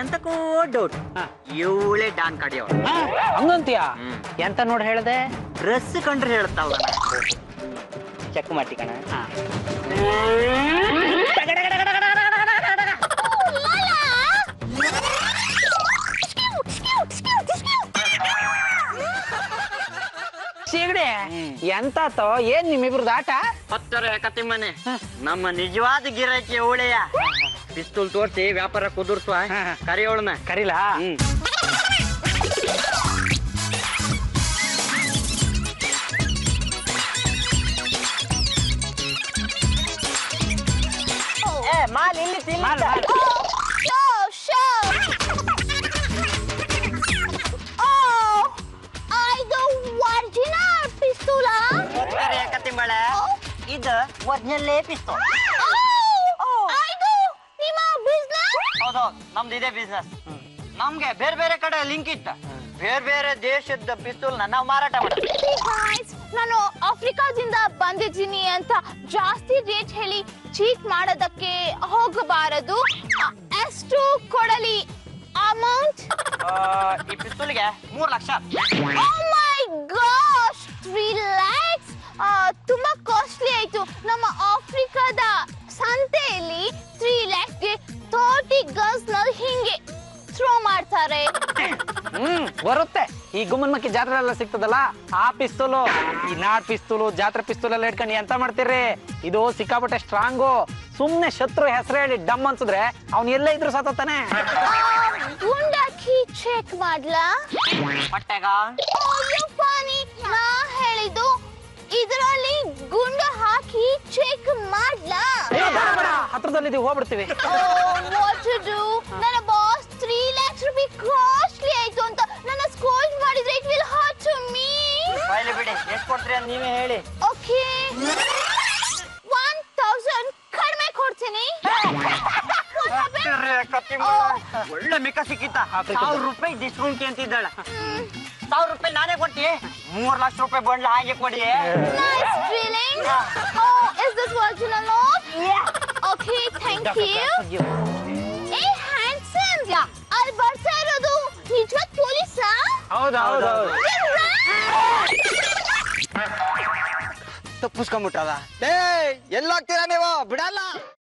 ಎಂತಕೋ doubt ಇವಳೆ Don ಕಡಿಯೋಳು ಹಂಗಂತೀಯ ಎಂತ ನೋಡಿ ಹೇಳ್ದೆ ಡ್ರೆಸ್ ಕಂಡ್ರೆ ಹೇಳ್ತಾವ ಚೆಕ್ ಮಾಡಿ ಕಣ ಸಿಗಡೆ ಎಂತಾತೋ ಏನ್ ನಿಮ್ಮಿಬ್ರದ್ದು ಆಟ ಹತ್ತರ ಕತಿ ಮನೆ ನಮ್ಮ ನಿಜವಾದ ಗಿರಾಕಿ ಅವಳೆಯ ಪಿಸ್ತೂಲ್ ತೋರ್ಸಿ ವ್ಯಾಪಾರ ಕುದುರ್ಸುವ ಕರಿಯೋಳನ ಕರೀಲಾ ಮಾಲ್ ಇಲ್ಲಿ ಕತ್ತಿಂಬಳೆ ಇದು ಒರಿಜಿನಲ್ಲೇ ಪಿಸ್ತೂಲ್ ಹೌದು ನಮ್ದು ಇದೇ ಬಿಸ್ನೆಸ್ ನಮ್ಗೆ ಬೇರೆ ಬೇರೆ ಕಡೆ ಲಿಂಕ್ ಇತ್ತ ಬೇರೆ ಬೇರೆ ದೇಶದ ಪಿಸ್ತೂಲ್ ನಾವು ಮಾರಾಟ ಮಾಡ್ತೀವಿ ನಾನು ಆಫ್ರಿಕಾದಿಂದ ಬಂದಿದ್ದೀನಿ ಅಂತ ಜಾಸ್ತಿ ರೇಟ್ ಹೇಳಿ ಚೀಟ್ ಮಾಡೋದಕ್ಕೆ ಹೋಗಬಾರದು ಎಷ್ಟು ಕೊಡಲಿ ಅಮೌಂಟ್ ಈ ಪಿಸ್ತೂಲ್ಗೆ 3 lakh oh my gosh 3 lakhs ತುಂಬಾ ಕಾಸ್ಟ್ಲಿ ಆಯ್ತು ನಮ್ಮ ಆಫ್ರಿಕಾದ ಸಂತೆಯಲ್ಲಿ 3 lakhsಗೆ 30 ಗನ್ಸ್ ನಲ್ಲಿ ಹಿಂಗೆ ಥ್ರೋ ಮಾಡ್ತಾರೆ ಬರುತ್ತೆ ಈ ಗುಮ್ಮನ್ ಮಕ್ಕಿ ಜಾತ್ರೆ ಎಲ್ಲ ಸಿಗ್ತದಲ್ಲ ಆ ಪಿಸ್ತೂಲು ಈ ನಾಡ್ ಪಿಸ್ತೂಲು ಜಾತ್ರೆ ಪಿಸ್ತೂಲ್ ಎಲ್ಲ ಇಟ್ಕೊಂಡು ಎಂತ ಮಾಡ್ತೀರಿ ಇದು ಸಿಕ್ಕಾಪಟ್ಟೆ ಸ್ಟ್ರಾಂಗು ಸುಮ್ನೆ ಶತ್ರು ಹೆಸರು ಹೇಳಿ ಡಮ್ ಅನ್ಸಿದ್ರೆ ಅವ್ನು ಎಲ್ಲೇ ಇದ್ರು ಸತ್ತಾನೆ ಗುಂಡಾಕಿ ಚೆಕ್ ಮಾಡ್ಲಾ ಹೊಟ್ಟೆಗ ಪಾನಿ ನಾ ಹೇಳಿದ್ದು ಇದರಲ್ಲಿ ಗುಂಡು ಹಾಕಿ ಚೆಕ್ ಮಾಡ್ಲಾ ಹತ್ರದಲ್ಲಿ ಹೋಗ್ಬಿಡ್ತೀವಿ ನನ್ನ ಬಾಸ್ 3 lakhs ರೂಪಾಯಿ ಕಾಸ್ಟ್ಲಿ ಆಯ್ತು ಅಂತ ನನ್ನ ಸ್ಕೋಲ್ಡ್ ಮಾಡಿದ್ರೆ it will hurt to me ಫೈಲ್ ಬಿಡಿ ಎಷ್ಟು ಕೊಡ್ತೀರಿ ಅಂತ ನೀವೇ ಹೇಳಿ ಓಕೆ 1000 ಕಡಿಮೆ ಕೊಡ್ತೀನಿ ಒಳ್ಳೆ ಮಿಕ್ಕ ಸಿಕ್ಕಿತ್ತ 1000 ರೂಪಾಯಿ ಡಿಸ್ಕೌಂಟ್ ಅಂತಿದ್ದಾಳ 1000 ರೂಪಾಯಿ ನಾನೇ ಕೊಟ್ಟಿ 3 ಲಕ್ಷ ರೂಪಾಯಿ ಬಂಡ್ಲ ಹಾಗೆ ಕೊಡಿ nice feeling oh is this original note okay thank you ಏ ಹ್ಯಾಂಡ್ಸಮ್ ಅಲ್ಲಿ ಬರ್ತಾ ಇರೋದು ನಿಜವಾದ ಪೊಲೀಸಾ ಹೌದು ತಪ್ಪಿಸ್ಕೊಂಡ್ಬಿಟ್ಟದ ಎಲ್ಲ ಹೋಗ್ತೀರಾ ನೀವು ಬಿಡಲ್ಲ